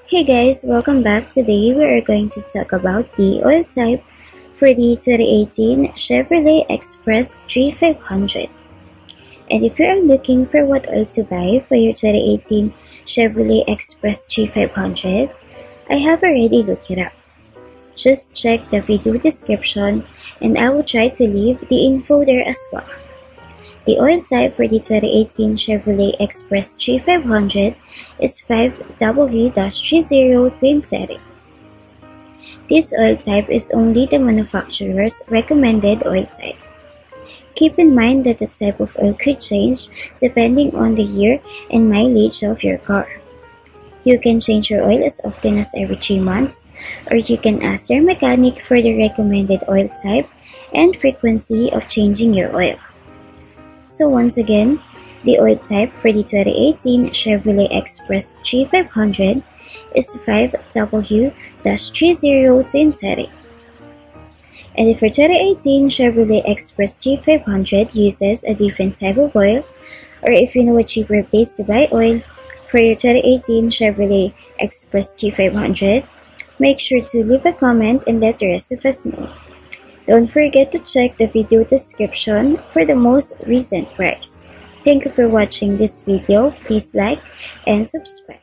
Hey guys, welcome back. Today we are going to talk about the oil type for the 2018 Chevrolet Express G500. And if you are looking for what oil to buy for your 2018 Chevrolet Express G500, I have already looked it up. Just check the video description and I will try to leave the info there as well. The oil type for the 2018 Chevrolet Express G500 is 5W-30 synthetic. This oil type is only the manufacturer's recommended oil type. Keep in mind that the type of oil could change depending on the year and mileage of your car. You can change your oil as often as every 3 months, or you can ask your mechanic for the recommended oil type and frequency of changing your oil. So once again, the oil type for the 2018 Chevrolet Express G500 is 5W-30 synthetic. And if your 2018 Chevrolet Express G500 uses a different type of oil, or if you know a cheaper place to buy oil for your 2018 Chevrolet Express G500, make sure to leave a comment and let the rest of us know. Don't forget to check the video description for the most recent price. Thank you for watching this video. Please like and subscribe.